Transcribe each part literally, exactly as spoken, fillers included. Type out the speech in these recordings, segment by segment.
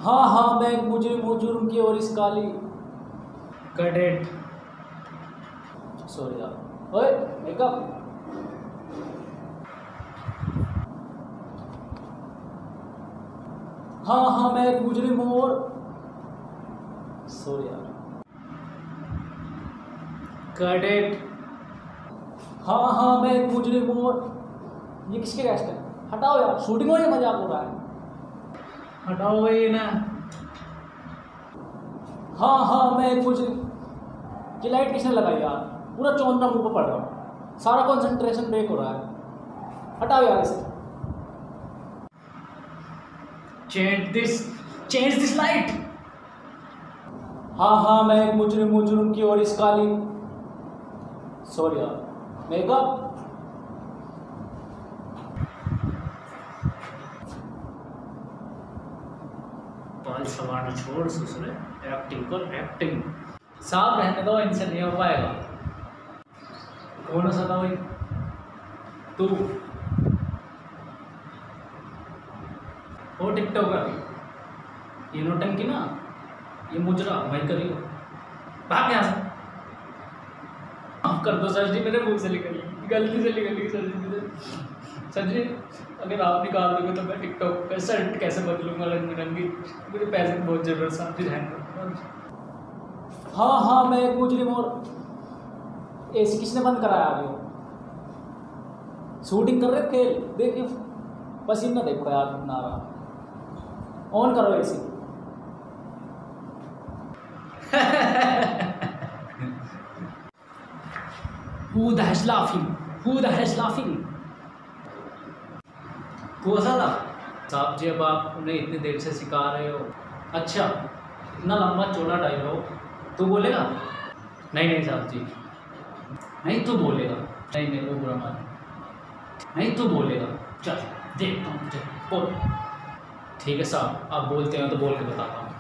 हाँ हाँ मैं एक मुजरिम हूँ, जुर्म की और इस काली। कैडेट। सॉरी यार। ओए मेकअप। हाँ हाँ मैं एक मुजरिम हूँ और सॉरी यार। कैडेट। हाँ हाँ मैं एक मुजरिम हूँ और ये किसके गेस्ट है? हटाओ यार, शूटिंग हो रही है, मजाक हो रहा है। हटाओ ये ना। हाँ हाँ मैं एक मुजरिम। ये लाइट किसने लगाई यार? पूरा चौंधा मुंह पर पड़ रहा है, सारा कंसंट्रेशन ब्रेक हो रहा है। हटाओ यार इसे। Change this change this light. हाँ हाँ मैं एक मुजरिम हूँ, जुर्म की और इस काली। सॉरी यार। मेकअप। बाल संवारना छोड़ ससुरे, एक्टिंग कर एक्टिंग। साफ रहने दो, इनसे नहीं हो पाएगा। कौन हो सकता भाई? तू हो टिकटॉकर। ये नोटंकी ना, ये मुजरा भाई करियो। भाग यहाँ से। माफ कर दो सर जी, मेरे मुंह से निकली, गलती से निकली सर जी मेरे। सर जी अगर आप निकाल दोगे तो मैं टिकटॉक का शर्ट कैसे बदलूंगा रंग बिरंगी? मुझे पैसे की बहुत जरूरत है, आप भी ध्यान रखो। हाँ हाँ मैं एक मुजरिम और एसी किसने बंद कराया? अभी हो शूटिंग कर रहे खेल देखिए, पसीना देखो यार कितना आ रहा। ऑन करो AC. Who the hell's laughing? Who the hell's laughing? कौन सा था? साहब जी अब आप उन्हें इतनी देर से सिखा रहे हो। अच्छा इतना लंबा चौड़ा डायलॉग तू बोलेगा? नहीं नहीं साहब जी, नहीं तू बोलेगा। नहीं नहीं वो बुरा मान, नहीं तू बोलेगा। चल देखता हूँ तुझे, बोल। ठीक है साहब, आप बोलते हो तो बोल के बताता हूँ।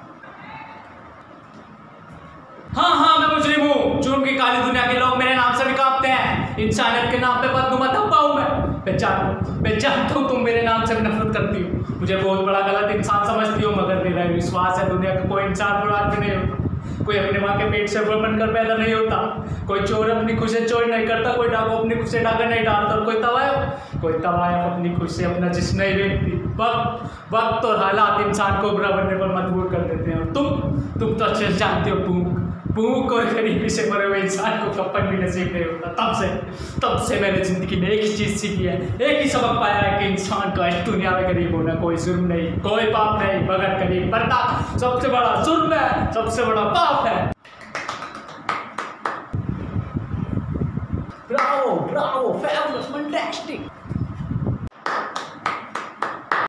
हाँ हाँ मैं मुजरिम हूँ, जुर्म की काली दुनिया के लोग मेरे नाम से भी कांपते हैं। इंसानियत के नाम पे बदनुमा धब्बा हूँ मैं। पहचान पहचानता हूँ तुम मेरे नाम से भी नफरत करती हो, मुझे बहुत बड़ा गलत इंसान समझती हो, मगर मेरा विश्वास है दुनिया का कोई इंसान बर्बाद भी नहीं होता। कोई अपने माँ के पेट से बनकर पैदा नहीं होता, कोई चोर अपनी खुशी से चोरी नहीं करता, कोई डाकू अपनी खुशी से डाका नहीं डालता, और कोई तवायफ कोई तवायफ अपनी खुशी से अपना जिस्म नहीं बेचती। वक्त वक्त और हालात इंसान को बुरा बनने पर मजबूर कर देते हैं। और तुम तुम तो अच्छे से जानते हो भूख भूख और गरीबी से मरे हुए इंसान को कपन भी नसीब नहीं होता। तब से तब से मैंने जिंदगी में एक ही चीज़ सीखी है, एक ही सबक पाया है कि इंसान का इस दुनिया में गरीब होना कोई जुर्म नहीं, कोई पाप नहीं, मगर गरीब बनना सबसे बड़ा जुर्म है, सबसे बड़ा पाप है। Bravo bravo fabulous.